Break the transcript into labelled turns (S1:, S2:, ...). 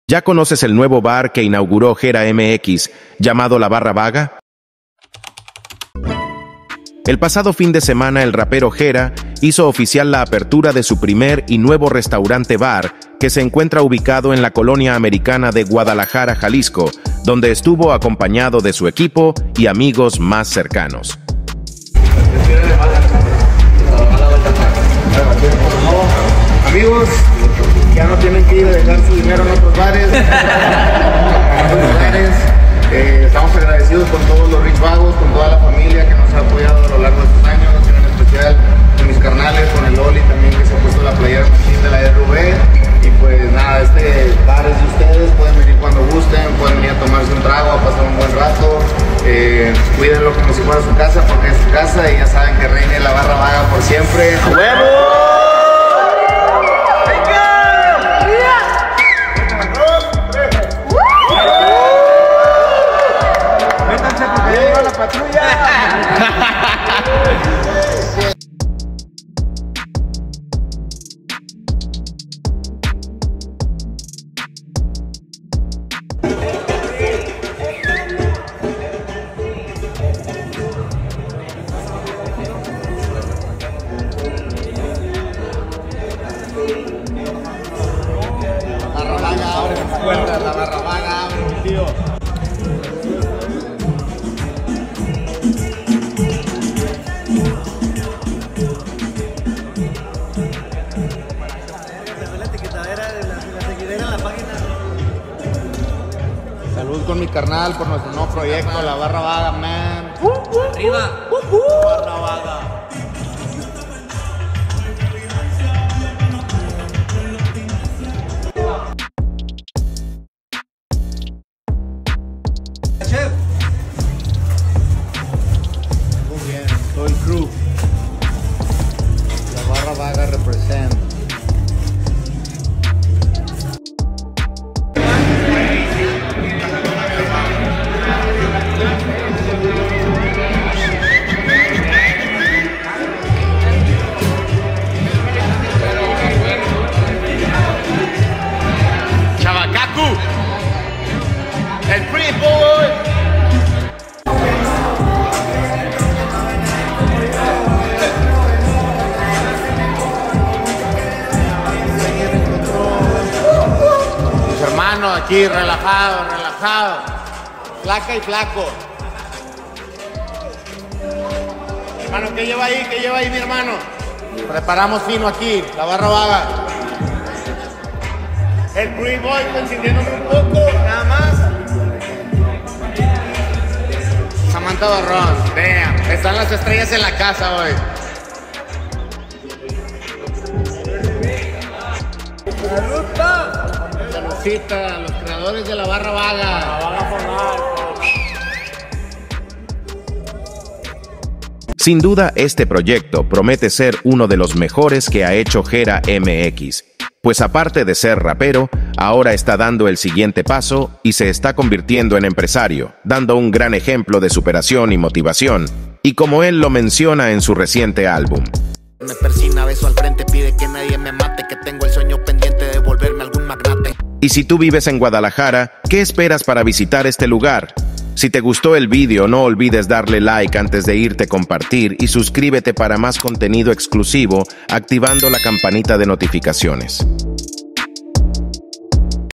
S1: ¿Ya conoces el nuevo bar que inauguró Jera MX, llamado La Barra Vaga? El pasado fin de semana, el rapero Jera hizo oficial la apertura de su primer y nuevo restaurante bar, que se encuentra ubicado en la colonia americana de Guadalajara, Jalisco, donde estuvo acompañado de su equipo y amigos más cercanos.
S2: Amigos, ya no tienen que ir a dejar su dinero en otros bares. Estamos agradecidos con todos los Rich Vagos, con toda la familia que nos ha apoyado a lo largo de estos años, en especial con mis carnales, con el Oli también, que se ha puesto la playera de la RV. Y pues nada, este bar es de ustedes, pueden venir cuando gusten, pueden venir a tomarse un trago, a pasar un buen rato. Cuídenlo como si fuera su casa, porque es su casa y ya saben que reine la barra vaga por siempre. ¡A huevo! La barra vaga, tío. Salud con mi carnal por nuestro nuevo proyecto, La Barra Vaga, man.
S3: Arriba.
S2: Barra Vaga.
S3: Chef.
S2: Muy bien, soy crew. La Barra Vaga representa.
S4: El Pretty Boy.
S2: Mis hermanos aquí, relajados, flaca y flaco. Hermano, ¿qué lleva ahí? ¿Qué lleva ahí, mi hermano? Preparamos fino aquí, la barra vaga. El Pretty Boy consintiéndome un poco, nada más. Samantha Barrón, vean, están las estrellas en la casa hoy. Saludcita a los creadores de la barra vaga.
S1: Sin duda, este proyecto promete ser uno de los mejores que ha hecho Jera MX, pues aparte de ser rapero, ahora está dando el siguiente paso y se está convirtiendo en empresario, dando un gran ejemplo de superación y motivación, y como él lo menciona en su reciente álbum.
S5: Me persina, beso al frente, pide que nadie me mate, que tengo el sueño pendiente de volverme algún magnate.
S1: Y si tú vives en Guadalajara, ¿qué esperas para visitar este lugar? Si te gustó el vídeo, no olvides darle like antes de irte, compartir y suscríbete para más contenido exclusivo, activando la campanita de notificaciones.